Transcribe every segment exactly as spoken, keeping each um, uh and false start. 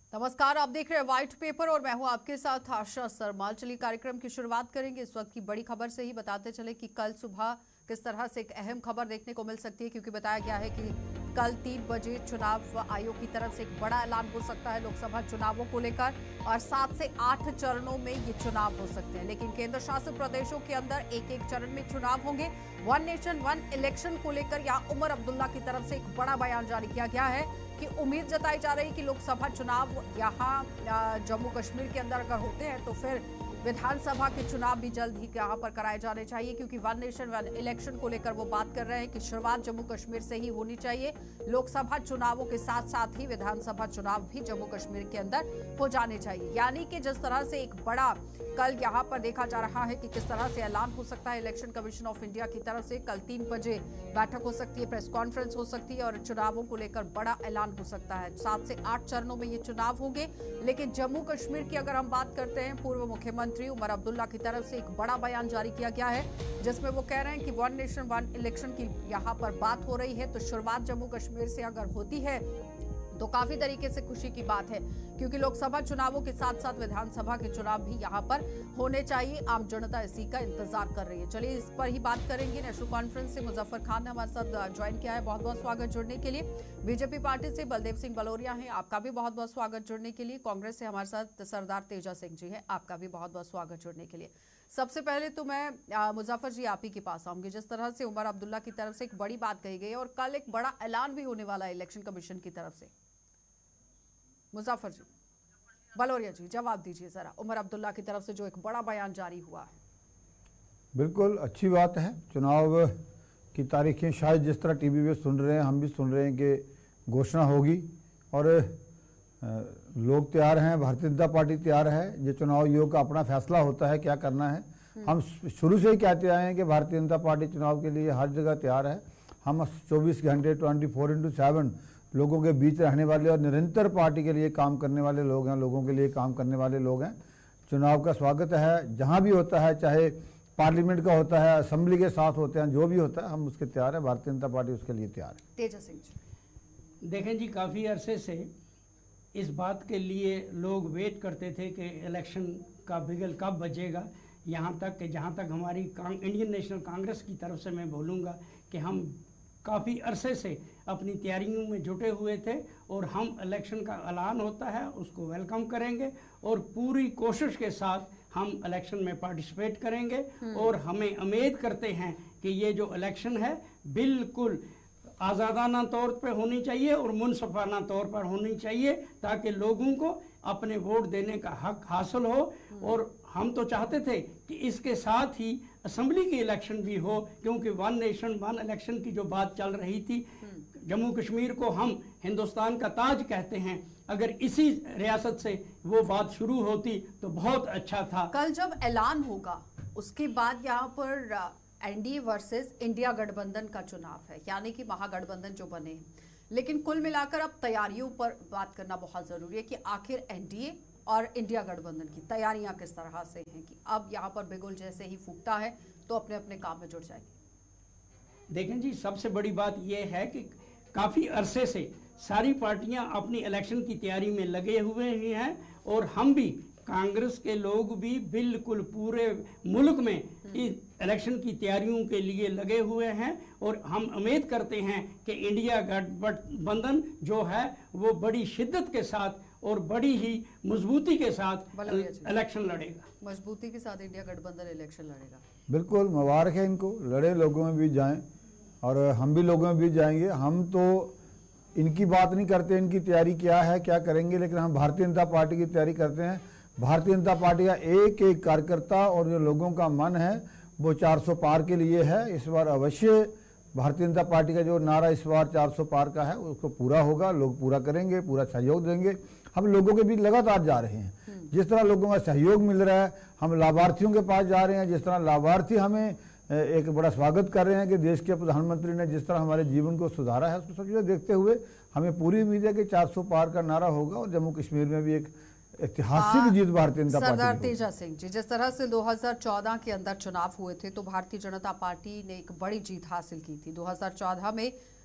नमस्कार, आप देख रहे हैं व्हाइट पेपर और मैं हूं आपके साथ आशा सरमाल। चलिए कार्यक्रम की शुरुआत करेंगे इस वक्त की बड़ी खबर से ही। बताते चले कि कल सुबह किस तरह से एक अहम खबर देखने को मिल सकती है, क्योंकि बताया गया है कि कल तीन बजे चुनाव आयोग की तरफ से एक बड़ा ऐलान हो सकता है लोकसभा चुनावों को लेकर, और सात से आठ चरणों में ये चुनाव हो सकते हैं। लेकिन केंद्र शासित प्रदेशों के अंदर एक एक चरण में चुनाव होंगे। वन नेशन वन इलेक्शन को लेकर यहाँ उमर अब्दुल्ला की तरफ से एक बड़ा बयान जारी किया गया है कि उम्मीद जताई जा रही है कि लोकसभा चुनाव यहाँ जम्मू कश्मीर के अंदर अगर होते हैं तो फिर विधानसभा के चुनाव भी जल्द ही यहाँ पर कराए जाने चाहिए, क्योंकि वन नेशन वन इलेक्शन को लेकर वो बात कर रहे हैं कि शुरुआत जम्मू कश्मीर से ही होनी चाहिए। लोकसभा चुनावों के साथ साथ ही विधानसभा चुनाव भी जम्मू कश्मीर के अंदर हो जाने चाहिए। यानी कि जिस तरह से एक बड़ा कल यहाँ पर देखा जा रहा है कि किस तरह से ऐलान हो सकता है इलेक्शन कमीशन ऑफ इंडिया की तरफ से। कल तीन बजे बैठक हो सकती है, प्रेस कॉन्फ्रेंस हो सकती है और चुनावों को लेकर बड़ा ऐलान हो सकता है। सात से आठ चरणों में ये चुनाव होंगे। लेकिन जम्मू कश्मीर की अगर हम बात करते हैं, पूर्व मुख्यमंत्री उमर अब्दुल्ला की तरफ से एक बड़ा बयान जारी किया गया है, जिसमें वो कह रहे हैं कि वन नेशन वन इलेक्शन की यहाँ पर बात हो रही है, तो शुरुआत जम्मू कश्मीर से अगर होती है तो काफी तरीके से खुशी की बात है, क्योंकि लोकसभा चुनावों के साथ साथ विधानसभा के चुनाव भी यहाँ पर होने चाहिए। आम जनता इसी का इंतजार कर रही है। चलिए इस पर ही बात करेंगे। नेशनल कॉन्फ्रेंस से मुजफ्फर खान ने हमारे साथ ज्वाइन किया है, बहुत बहुत स्वागत जुड़ने के लिए। बीजेपी पार्टी से बलदेव सिंह बलोरिया हैं, आपका भी बहुत बहुत स्वागत जुड़ने के लिए। कांग्रेस से हमारे साथ सरदार तेजा सिंह जी हैं, आपका भी बहुत बहुत स्वागत जुड़ने के लिए। सबसे पहले तो मैं मुजफ्फर जी आप ही के पास आऊंगी। जिस तरह से उमर अब्दुल्ला की तरफ से एक बड़ी बात कही गई और कल एक बड़ा ऐलान भी होने वाला है इलेक्शन कमीशन की तरफ से, मुजफ्फर जी, बलोरिया जी जवाब दीजिए जरा। उमर अब्दुल्ला की तरफ से जो एक बड़ा बयान जारी हुआ है। बिल्कुल अच्छी बात है। चुनाव की तारीखें शायद जिस तरह टीवी पे सुन रहे हैं, हम भी सुन रहे हैं कि घोषणा होगी और लोग तैयार हैं, भारतीय जनता पार्टी तैयार है। ये चुनाव आयोग का अपना फैसला होता है क्या करना है। हम शुरू से ही कहते आए हैं कि भारतीय जनता पार्टी चुनाव के लिए हर जगह तैयार है। हम चौबीस घंटे ट्वेंटी फोर इंटू सेवन लोगों के बीच रहने वाले और निरंतर पार्टी के लिए काम करने वाले लोग हैं, लोगों के लिए काम करने वाले लोग हैं। चुनाव का स्वागत है जहां भी होता है, चाहे पार्लियामेंट का होता है, असेंबली के साथ होते हैं, जो भी होता है हम उसके तैयार है। भारतीय जनता पार्टी उसके लिए तैयार है। तेजा सिंह जी, देखें जी, काफ़ी अरसे से इस बात के लिए लोग वेट करते थे कि इलेक्शन का बिगल कब बजेगा। यहाँ तक कि जहाँ तक हमारी इंडियन नेशनल कांग्रेस की तरफ से मैं बोलूँगा कि हम काफ़ी अरसे से अपनी तैयारियों में जुटे हुए थे और हम इलेक्शन का ऐलान होता है उसको वेलकम करेंगे और पूरी कोशिश के साथ हम इलेक्शन में पार्टिसिपेट करेंगे। और हमें उम्मीद करते हैं कि ये जो इलेक्शन है बिल्कुल आज़ादाना तौर पर होनी चाहिए और मुनसफाना तौर पर होनी चाहिए, ताकि लोगों को अपने वोट देने का हक हासिल हो। और हम तो चाहते थे कि इसके साथ ही असेंबली की इलेक्शन भी हो, क्योंकि वन नेशन वन इलेक्शन की जो बात चल रही थी, जम्मू कश्मीर को हम हिंदुस्तान का ताज कहते हैं, अगर इसी रियासत से वो बात शुरू होती तो बहुत अच्छा था। कल जब ऐलान होगा उसके बाद यहाँ पर एनडीए वर्सेस इंडिया गठबंधन का चुनाव है, यानी कि महागठबंधन जो बने हैं। लेकिन कुल मिलाकर अब तैयारियों पर बात करना बहुत जरूरी है कि आखिर एनडीए और इंडिया गठबंधन की तैयारियां किस तरह से हैं कि अब यहाँ पर बिगुल जैसे ही फूटता है तो अपने अपने काम में जुट जाएंगे। देखें जी, सबसे बड़ी बात यह है कि काफ़ी अरसे से सारी पार्टियां अपनी इलेक्शन की तैयारी में लगे हुए ही हैं और हम भी कांग्रेस के लोग भी बिल्कुल पूरे मुल्क में इस इलेक्शन की तैयारियों के लिए लगे हुए हैं। और हम उम्मीद करते हैं कि इंडिया गठबंधन जो है वो बड़ी शिद्दत के साथ और बड़ी ही मजबूती के साथ इलेक्शन लड़ेगा। मजबूती के साथ इंडिया गठबंधन इलेक्शन लड़ेगा। बिल्कुल मुबारक है इनको, लड़े, लोगों में भी जाएं और हम भी लोगों में भी जाएंगे। हम तो इनकी बात नहीं करते इनकी तैयारी क्या है क्या करेंगे, लेकिन हम भारतीय जनता पार्टी की तैयारी करते हैं। भारतीय जनता पार्टी का एक एक कार्यकर्ता और जो लोगों का मन है वो चार सौ पार के लिए है। इस बार अवश्य भारतीय जनता पार्टी का जो नारा इस बार चार सौ पार का है उसको पूरा होगा, लोग पूरा करेंगे, पूरा सहयोग देंगे। हम लोगों के बीच लगातार जा रहे हैं, जिस तरह लोगों का सहयोग मिल रहा है हम लाभार्थियों के पास जा रहे हैं, जिस तरह लाभार्थी हमें एक बड़ा स्वागत कर रहे हैं कि देश के प्रधानमंत्री ने जिस तरह हमारे जीवन को सुधारा है, उसको सब चीज़ें देखते हुए हमें पूरी उम्मीद है कि चार सौ पार का नारा होगा और जम्मू कश्मीर में भी एक ऐतिहासिक जीत भारतीय जनता पार्टी। सरदार तेजा सिंह जी, जिस तरह से दो हज़ार चौदह के अंदर चुनाव हुए थे तो भारतीय जनता पार्टी ने एक बड़ी जीत हासिल की थी। दो हज़ार चौदह में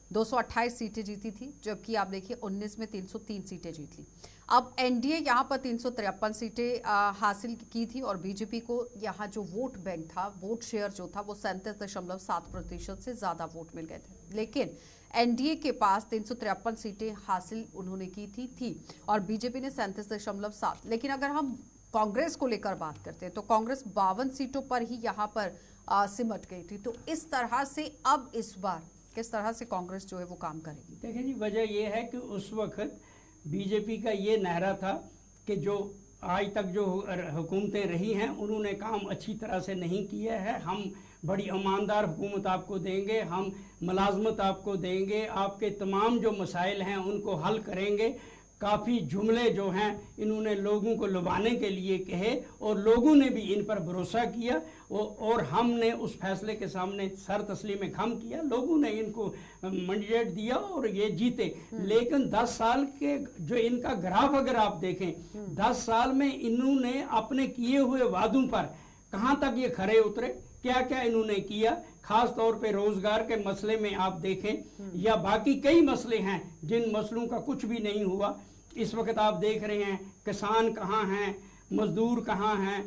दो सौ अट्ठाईस सीटें जीती थी, जबकि आप देखिए उन्नीस में तीन सौ तीन सीटें जीत ली। अब एनडीए यहां पर तीन सौ तिरपन सीटें आ, हासिल की थी और बीजेपी को यहां जो वोट बैंक था, वोट शेयर जो था, वो सैंतीस दशमलव सात प्रतिशत से ज्यादा वोट मिल गए थे। लेकिन एनडीए के पास तीन सौ तिरपन सीटें हासिल उन्होंने की थी थी और बीजेपी ने सैंतीस दशमलव सात। लेकिन अगर हम कांग्रेस को लेकर बात करते हैं तो कांग्रेस बावन सीटों पर ही यहाँ पर आ, सिमट गई थी। तो इस तरह से अब इस बार किस तरह से कांग्रेस जो है वो काम करेगी? देखिए जी, वजह यह है कि उस वक्त बीजेपी का ये नारा था कि जो आज तक जो हुकूमतें रही हैं उन्होंने काम अच्छी तरह से नहीं किया है, हम बड़ी ईमानदार हुकूमत आपको देंगे, हम मुलाजमत आपको देंगे, आपके तमाम जो मसाइल हैं उनको हल करेंगे। काफ़ी जुमले जो हैं इन्होंने लोगों को लुभाने के लिए कहे और लोगों ने भी इन पर भरोसा किया और हमने उस फैसले के सामने सर तस्लीम खम किया। लोगों ने इनको मैंडेट दिया और ये जीते। लेकिन दस साल के जो इनका ग्राफ अगर आप देखें, दस साल में इन्होंने अपने किए हुए वादों पर कहाँ तक ये खरे उतरे, क्या क्या इन्होंने किया, खास तौर पे रोजगार के मसले में आप देखें या बाकी कई मसले हैं जिन मसलों का कुछ भी नहीं हुआ। इस वक्त आप देख रहे हैं किसान कहाँ हैं, मजदूर कहाँ हैं,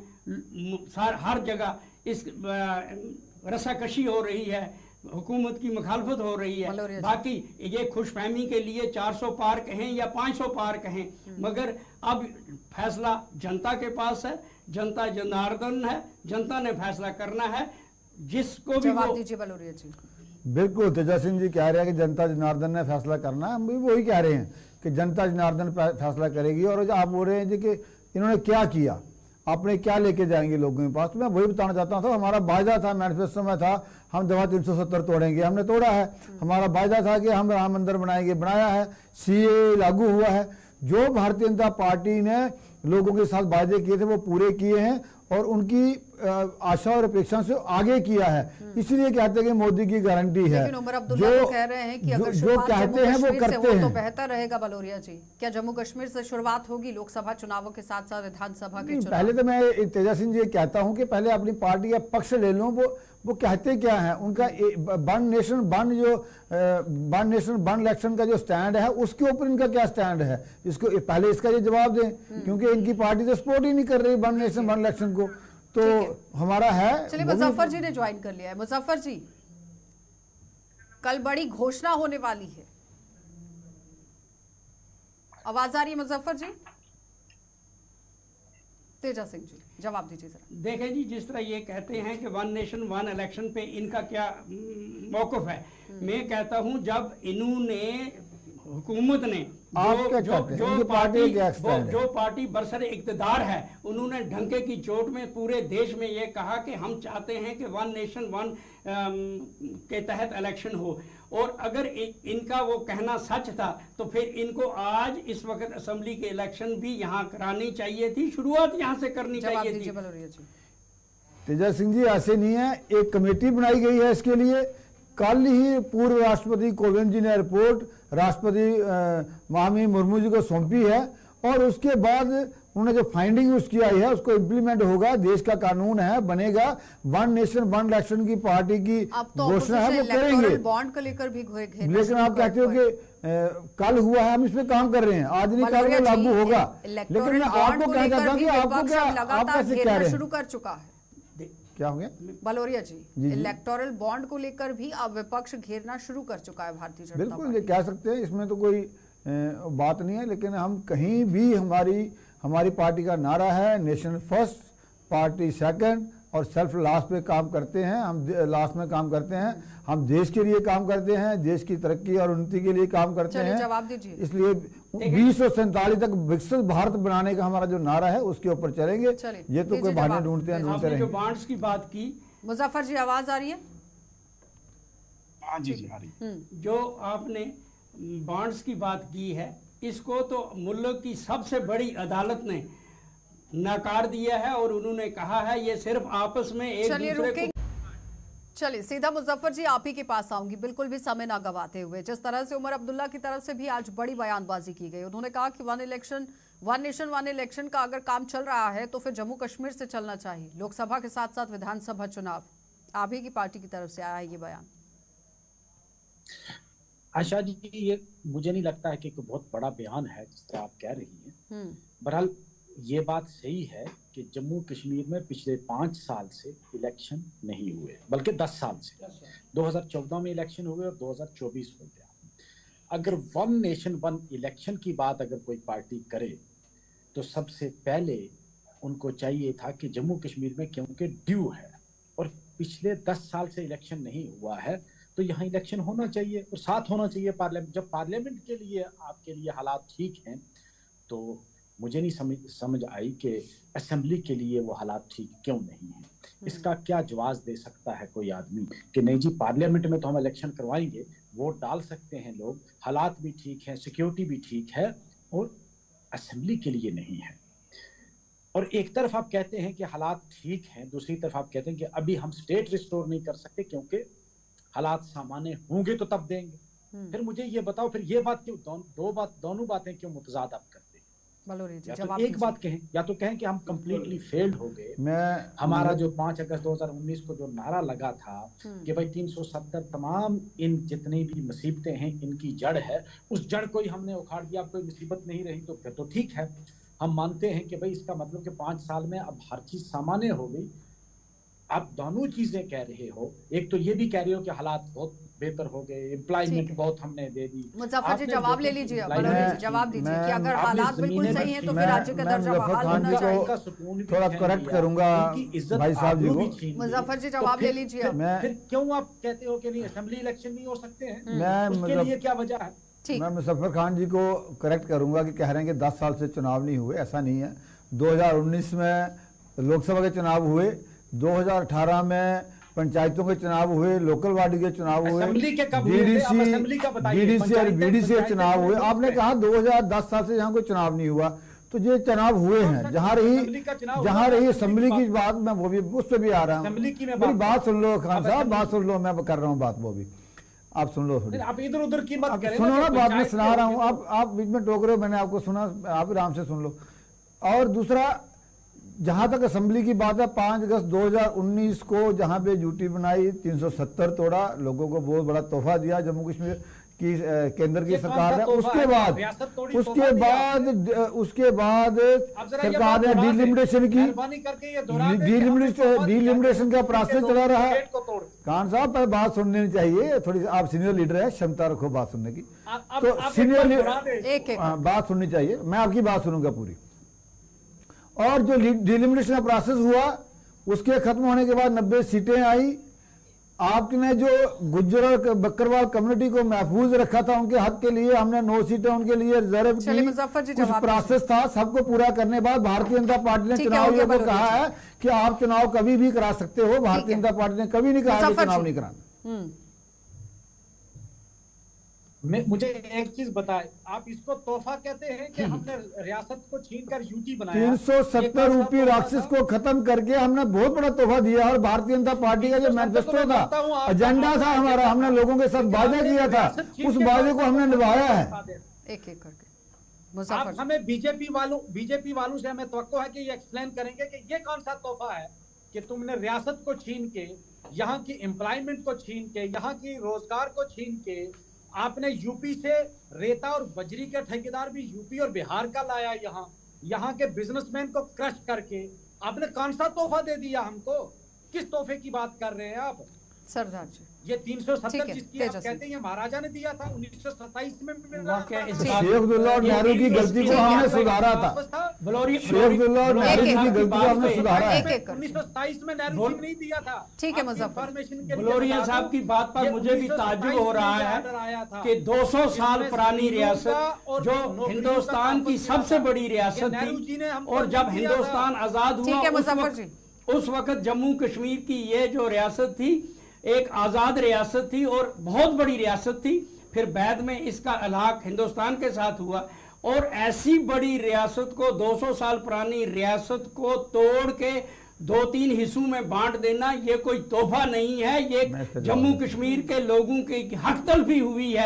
हर जगह इस रसाकशी हो रही है, हुकूमत की मुखालफत हो रही है। बाकी ये खुशफहमी के लिए चार सौ पार कहें या पाँच सौ पार कहें, मगर अब फैसला जनता के पास है, जनता जनार्दन है, जनता ने फैसला करना है। जिसको भी जवाब दीजिए बलोरिया जी। बिल्कुल, तेजा सिंह जी कह रहे हैं कि जनता जनार्दन ने फैसला करना है, हम भी वही कह रहे हैं कि जनता जनार्दन फैसला करेगी। और जो आप बोल रहे हैं जी कि इन्होंने क्या किया, आपने क्या लेके जाएंगे लोगों के पास, तो मैं वही बताना चाहता था। हमारा वायदा था, मैनिफेस्टो में था, हम दफा तीन सौ सत्तर तोड़ेंगे, हमने तोड़ा है। हमारा वायदा था कि हम राम मंदिर बनाएंगे, बनाया है। सीए लागू हुआ है। जो भारतीय जनता पार्टी ने लोगों के साथ वायदे किए थे वो पूरे किए हैं और उनकी आशा और अपेक्षा से आगे किया है। इसलिए कहते हैं कि मोदी की गारंटी है। लेकिन उमर अब्दुल्ला तो कह रहे हैं कि अगर जो कहते हैं वो करते हैं तो बेहतर रहेगा। बलोरिया जी, क्या जम्मू कश्मीर से शुरुआत होगी लोकसभा चुनावों के साथ साथ विधानसभा के चुनाव? पहले तो मैं तेजा सिंह जी कहता हूं कि पहले अपनी पार्टी का पक्ष ले लो। वो वो कहते क्या है, उनका वन नेशन वन जो वन नेशन वन इलेक्शन का जो स्टैंड है उसके ऊपर इनका क्या स्टैंड है, इसको पहले इसका ये जवाब दें, क्योंकि इनकी पार्टी तो सपोर्ट ही नहीं कर रही वन नेशन वन इलेक्शन को। तो हमारा है। चलिए, मुजफ्फर जी ने ज्वाइन कर लिया है। मुजफ्फर जी, कल बड़ी घोषणा होने वाली है, आवाज आ रही है मुजफ्फर जी? तेजा सिंह जी जवाब दीजिए जरा। देखें जी, जिस तरह ये कहते हैं कि वन नेशन वन इलेक्शन पे इनका क्या मौक़िफ़ है, मैं कहता हूं जब इन्होंने हुकूमत ने जो जो जो पार्टी वो जो पार्टी बरसर इक़्तिदार है उन्होंने ढंके की चोट में पूरे देश में ये कहा कि हम चाहते हैं कि वन नेशन वन के तहत इलेक्शन हो, और अगर इनका वो कहना सच था तो फिर इनको आज इस वक्त असेंबली के इलेक्शन भी यहाँ करानी चाहिए थी, शुरुआत यहाँ से करनी चाहिए थी। तेजा सिंह जी, ऐसे नहीं है, एक कमेटी बनाई गई है इसके लिए। कल ही पूर्व राष्ट्रपति कोविंद जी ने रिपोर्ट राष्ट्रपति मामी मुर्मू जी को सौंपी है और उसके बाद उन्होंने जो फाइंडिंग उसकी आई है उसको इम्प्लीमेंट होगा। देश का कानून है, बनेगा। वन नेशन वन इलेक्शन की पार्टी की घोषणा है, वो करेंगे। बॉन्ड को लेकर भी लेकिन आप कहते हो कि कल हुआ है, हम इस पे काम कर रहे हैं, आज नहीं कल वो लागू होगा। लेकिन मैं आपको कहना चाहता हूँ कि आपको क्या आप कैसे कह रहे हैं, शुरू कर चुका है। क्या हो गया बलोरिया जी, इलेक्टोरल बॉन्ड को लेकर भी अब विपक्ष घेरना शुरू कर चुका है भारतीय जनता पार्टी। बिल्कुल, ये कह सकते हैं, इसमें तो कोई बात नहीं है। लेकिन हम कहीं भी हमारी हमारी पार्टी का नारा है नेशन फर्स्ट, पार्टी सेकंड और सेल्फ लास्ट पे काम करते हैं। हम लास्ट में काम करते हैं, हम देश के लिए काम करते हैं, देश की तरक्की और उन्नति के लिए काम करते हैं। जवाब दीजिए। इसलिए बीस सौ सैंतालीस तक विकसित भारत बनाने का हमारा जो नारा है उसके ऊपर चलेंगे। ये तो कोई बहाने ढूंढते हैं ढूंढते रहेंगे। जो बॉन्ड्स की बात की, मुजफ्फर जी आवाज आ रही है? हाँ जी जी आ रही। जो आपने बॉन्ड्स की बात की है, इसको तो मुल्क की सबसे बड़ी अदालत ने नकार दिया है और उन्होंने कहा है ये सिर्फ आपस में एक दूसरे को। चलिए सीधा मुजफ्फर जी आप ही के पास आऊंगी, बिल्कुल भी समय ना गवाते हुए। जिस तरह से उमर अब्दुल्ला की तरफ से भी आज बड़ी बयानबाजी की गई, उन्होंने कहा कि one election one nation one election का अगर काम चल रहा है तो फिर जम्मू कश्मीर से चलना चाहिए, लोकसभा के साथ साथ विधानसभा चुनाव। आप ही की पार्टी की तरफ से आया है ये बयान। आशा जी, ये मुझे नहीं लगता है कि कोई बहुत बड़ा बयान है जिस तरह आप कह रही हैं। बहरहाल ये बात सही है कि जम्मू कश्मीर में पिछले पाँच साल से इलेक्शन नहीं हुए, बल्कि दस साल से दो हज़ार चौदह में इलेक्शन हुए और दो हज़ार चौबीस हो गया। अगर वन नेशन वन इलेक्शन की बात अगर कोई पार्टी करे तो सबसे पहले उनको चाहिए था कि जम्मू कश्मीर में, क्योंकि ड्यू है और पिछले दस साल से इलेक्शन नहीं हुआ है, तो यहाँ इलेक्शन होना चाहिए और साथ होना चाहिए पार्लियामेंट। जब पार्लियामेंट के लिए आपके लिए हालात ठीक हैं तो मुझे नहीं समझ समझ आई कि असेंबली के लिए वो हालात ठीक क्यों नहीं है। इसका क्या जवाब दे सकता है कोई आदमी कि नहीं जी पार्लियामेंट में तो हम इलेक्शन करवाएंगे, वोट डाल सकते हैं लोग, हालात भी ठीक है, सिक्योरिटी भी ठीक है, और असेंबली के लिए नहीं है। और एक तरफ आप कहते हैं कि हालात ठीक हैं, दूसरी तरफ आप कहते हैं कि अभी हम स्टेट रिस्टोर नहीं कर सकते क्योंकि हालात सामान्य होंगे तो तब देंगे। फिर मुझे ये बताओ, फिर ये बात क्यों, दो, दो बात दोनों बातें क्यों मुतजाद आप करते हैं? या तो एक बात कहें, या तो कहें कि हम कंप्लीटली फेल्ड हो गए। मैं हमारा जो पाँच अगस्त दो हज़ार उन्नीस को जो नारा लगा था कि भाई तीन सौ सत्तर तमाम इन जितनी भी मुसीबतें हैं इनकी जड़ है, उस जड़ को ही हमने उखाड़ दिया, अब कोई मुसीबत नहीं रही, तो फिर तो ठीक है, हम मानते हैं कि भाई इसका मतलब कि पाँच साल में अब हर चीज सामान्य हो गई। आप दोनों चीजें कह रहे हो, एक तो ये भी कह रहे हो कि हालात बहुत बेहतर हो गए, एम्प्लॉयमेंट बहुत हमने दे दी। मुजफ्फर जी जवाब ले लीजिए, जवाब दीजिए कि अगर हालात बिल्कुल सही हैं तो फिर राज्य का दर्जा बहाल होना चाहिए। थोड़ा करेक्ट करूंगा भाई साहब जी को। मुजफ्फर जी जवाब ले लीजिए। फिर क्यों आप कहते हो कि नहीं असेंबली इलेक्शन नहीं हो सकते हैं? मैं उसके लिए क्या वजह है? मैं मुजफ्फर खान जी को करेक्ट करूंगा कि कह रहे हैं कि दस साल से चुनाव नहीं हुए, ऐसा नहीं है। दो हज़ार उन्नीस में लोकसभा के चुनाव हुए, दो हज़ार अठारह में पंचायतों के चुनाव हुए, लोकल बॉडी के चुनाव हुए, डीडीसी डीडीसी और बीडीसी के चुनाव हुए। आपने कहा दो हज़ार दस साल से यहाँ कोई चुनाव नहीं हुआ, तो ये चुनाव हुए हैं। जहाँ रही जहाँ रही असेंबली की बात, मैं वो भी उस पर भी आ रहा हूँ। मेरी बात सुन लो खान साहब, बात सुन लो, मैं कर रहा हूँ बात, वो भी आप सुन लो थोड़ी। आप इधर उधर की मत करें, सुनो ना, बात में सुना रहा हूँ, आप आप बीच में टोक रहे हो, मैंने आपको सुना, आप आराम से सुन लो। और दूसरा, जहां तक असेंबली की बात है, पाँच अगस्त दो हज़ार उन्नीस को जहां पे ड्यूटी बनाई, तीन सौ सत्तर तोड़ा, लोगों को बहुत बड़ा तोहफा दिया जम्मू कश्मीर की केंद्र की सरकार ने। उसके बाद उसके बाद उसके बाद सरकार ने डीलिमिटेशन की, डीलिमिटेशन डीलिमिटेशन का प्रोसेस चला रहा। खान साहब पर बात सुननी चाहिए थोड़ी, आप सीनियर लीडर है, क्षमता रखो बात सुनने की। तो सीनियर लीडर बात सुननी चाहिए, मैं आपकी बात सुनूंगा पूरी। और जो डिलिमिटेशन का प्रोसेस हुआ, उसके खत्म होने के बाद नब्बे सीटें आई। आपने जो गुज्जर और बकरवाल कम्युनिटी को महफूज रखा था, उनके हक के लिए हमने नौ सीटें उनके लिए रिजर्व की। कुछ प्रोसेस था, सबको पूरा करने के बाद भारतीय जनता पार्टी ने चुनाव को कहा है कि आप चुनाव कभी भी करा सकते हो। भारतीय जनता पार्टी ने कभी नहीं कहा कि चुनाव नहीं कराना। मैं मुझे एक चीज बताए, आप इसको तोहफा कहते हैं कि हमने रियासत को छीनकर यूटी बनाया। तीन सौ सत्तर रूपी राक्षस को खत्म करके हमने बहुत बड़ा तोहफा दिया। और भारतीय जनता पार्टी का जो मैनिफेस्टो था, एजेंडा था हमारा, हमने लोगों के साथ वादा किया था, उस वादे को हमने निभाया है। एक एक करके आप हमें बीजेपी वालों बीजेपी वालों से हमें तवक्को है कि ये एक्सप्लेन करेंगे कि ये कौन सा तोहफा है कि तुमने रियासत को छीन के, यहाँ की एम्प्लॉयमेंट को छीन के, यहाँ की रोजगार को छीन के, आपने यूपी से रेता और बजरी के ठेकेदार भी यूपी और बिहार का लाया, यहाँ यहाँ के बिजनेसमैन को क्रश करके आपने कौन सा तोहफा दे दिया हमको? किस तोहफे की बात कर रहे हैं आप सरदार जी? ये तीन सौ सत्तर जिसकी आप कहते हैं महाराजा ने दिया था उन्नीस सौ सत्ताईस में। शेख अब्दुल्ला और नेहरू की गलती को हमने सुधारा था। शेख अब्दुल्ला और नेहरू की गलती को हमने सुधारा है। उन्नीस सौ सत्ताईस में नेहरू जी नहीं दिया था। ठीक है मुजफ्फर, बलोरिया साहब की बात पर मुझे भी ताज्जुब हो रहा है कि दो सौ साल पुरानी रियासत जो हिंदुस्तान की सबसे बड़ी रियासत थी, और जब हिंदुस्तान आजाद हुआ उस वक्त जम्मू कश्मीर की ये जो रियासत थी एक आज़ाद रियासत थी और बहुत बड़ी रियासत थी। फिर बाद में इसका अलहाक हिंदुस्तान के साथ हुआ, और ऐसी बड़ी रियासत को, दो सौ साल पुरानी रियासत को तोड़ के दो तीन हिस्सों में बांट देना, ये कोई तोहफा नहीं है, ये जम्मू कश्मीर के लोगों की हक तलफी हुई है।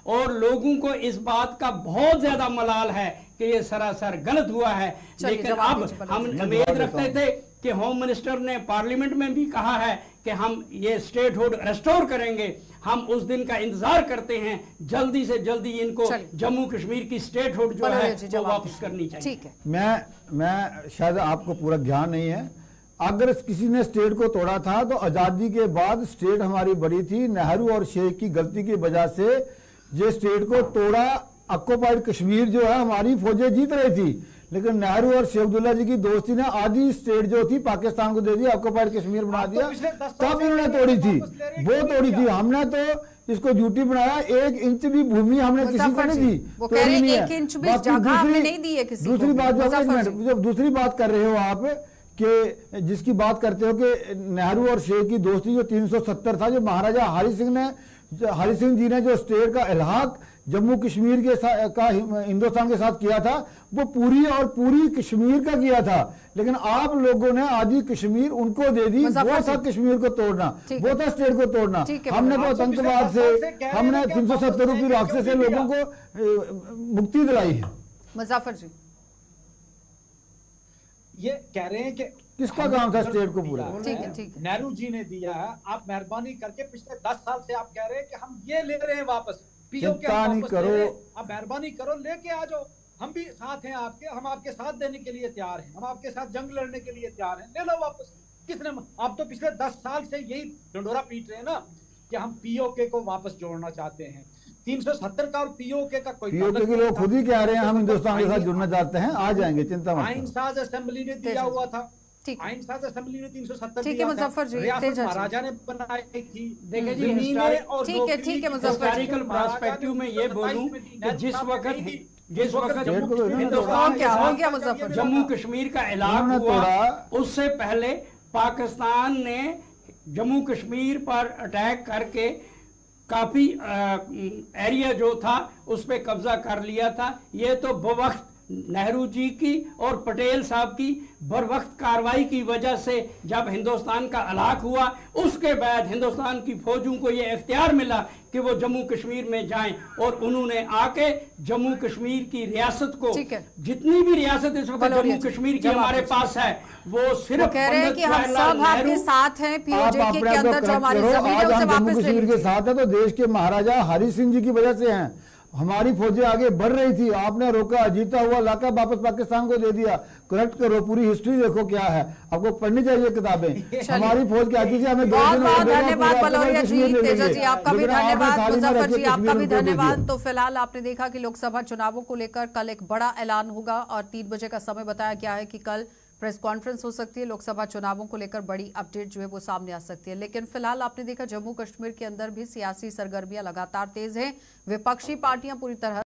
और लोगों को इस बात का बहुत ज्यादा मलाल है कि ये सरासर गलत हुआ है। लेकिन अब हम उम्मीद रखते थे कि होम मिनिस्टर ने पार्लियामेंट में भी कहा है कि हम ये स्टेटहुड रेस्टोर करेंगे। हम उस दिन का इंतजार करते हैं, जल्दी से जल्दी इनको जम्मू कश्मीर की स्टेटहुड जो है वो वापस करनी चाहिए। ठीक है, मैं मैं शायद आपको पूरा ज्ञान नहीं है, अगर किसी ने स्टेट को तोड़ा था तो आज़ादी के बाद स्टेट हमारी बड़ी थी, नेहरू और शेख की गलती की वजह से ये स्टेट को तोड़ा। ऑक्युपाइड कश्मीर जो है हमारी फौजें जीत रही थी, लेकिन नेहरू और शेख अब्दुल्ला जी की दोस्ती ने आधी स्टेट जो थी पाकिस्तान को दे दिया, ऑक्युपाइड कश्मीर बना दिया, तब इन्होंने तोड़ी थी, वो तोड़ी थी। हमने तो इसको झूठी बनाया, एक इंच भी भूमि हमने किसी को नहीं दी, तोड़ी नहीं है। दूसरी बात जो जब दूसरी बात कर रहे हो आप कि जिसकी बात करते हो कि नेहरू और शेख की दोस्ती जो तीन सौ सत्तर था, जो महाराजा हरि सिंह ने हरि सिंह जी ने जो स्टेट का इल्हाक जम्मू कश्मीर के साथ का हिंदुस्तान के साथ किया था, वो पूरी और पूरी कश्मीर का किया था। लेकिन आप लोगों ने आधी कश्मीर उनको दे दी, वो था कश्मीर को तोड़ना, वो था स्टेट को तोड़ना। हमने तो आतंकवाद से, हमने तीन सौ सत्तर रुपये राक्षस से लोगों को मुक्ति दिलाई है। मुजफ्फर जी ये कह रहे हैं कि किसका काम था स्टेट को पूरा? ठीक है, ठीक है। नेहरू जी ने दिया है, आप मेहरबानी करके पिछले दस साल से आप कह रहे हैं कि हम ये ले रहे हैं वापस, पीओ के हम वापस ले रहे हैं, आप मेहरबानी करो लेके आ जाओ, हम भी साथ हैं आपके, हम आपके साथ देने के लिए तैयार हैं, हम आपके साथ जंग लड़ने के लिए तैयार हैं, ले लो वापस। किसने? आप तो पिछले दस साल से यही डंडोरा पीट रहे हैं ना कि हम पीओके को वापस जोड़ना चाहते हैं। तीन सौ सत्तर का और पीओके का कोई पीओके के लोग खुद ही कह रहे हैं हम हिंदुस्तान के साथ जुड़ना चाहते हैं, आ जाएंगे, चिंता मत करो। आइन साज असेंबली ने दिया हुआ था, आइन साज असेंबली ने तीन सौ सत्तर दिया था, रियासत महाराजा ने बनाई थी। देखिए जी, ठीक है, ठीक है मुजफ्फर, हिस्टोरिकल पर्सपेक्टिव में ये बोलूं कि जिस वक्त जिस वक्त हिंदुस्तान क्या हो गया मुजफ्फर, जम्मू कश्मीर का ऐलान हुआ, उससे पहले पाकिस्तान ने जम्मू कश्मीर पर अटैक करके काफी एरिया जो था उस पर कब्जा कर लिया था। ये तो बवक्त नेहरू जी की और पटेल साहब की बरवक्त कार्रवाई की वजह से जब हिंदुस्तान का हलाक हुआ, उसके बाद हिंदुस्तान की फौजों को ये इख्तियार मिला कि वो जम्मू कश्मीर में जाएं और उन्होंने आके जम्मू कश्मीर की रियासत को, जितनी भी रियासत इस वक्त जम्मू कश्मीर की हमारे पास है, वो सिर्फ कह रहे हैं कि हम सब आपके साथ हैं, पीओजे के अंदर जो हमारी जमीन है उसे वापस ले लीजिए। कश्मीर के साथ है तो देश के महाराजा हरि सिंह जी की वजह से हैं, हमारी फौजें आगे बढ़ रही थी, आपने रोका, जीता हुआ इलाका वापस पाकिस्तान को दे दिया। करेक्ट करो, पूरी हिस्ट्री देखो क्या है, आपको पढ़नी चाहिए किताबें। हमारी फौज क्या थी, हमें बहुत बहुत धन्यवाद बलौरिया जी, तेजा जी आपका भी धन्यवाद, मुजफ्फर जी आपका भी धन्यवाद। तो फिलहाल आपने देखा कि लोकसभा चुनावों को लेकर कल एक बड़ा ऐलान होगा और तीन बजे का समय बताया गया है कि कल प्रेस कॉन्फ्रेंस हो सकती है, लोकसभा चुनावों को लेकर बड़ी अपडेट जो है वो सामने आ सकती है। लेकिन फिलहाल आपने देखा जम्मू कश्मीर के अंदर भी सियासी सरगर्मियां लगातार तेज हैं, विपक्षी पार्टियां पूरी तरह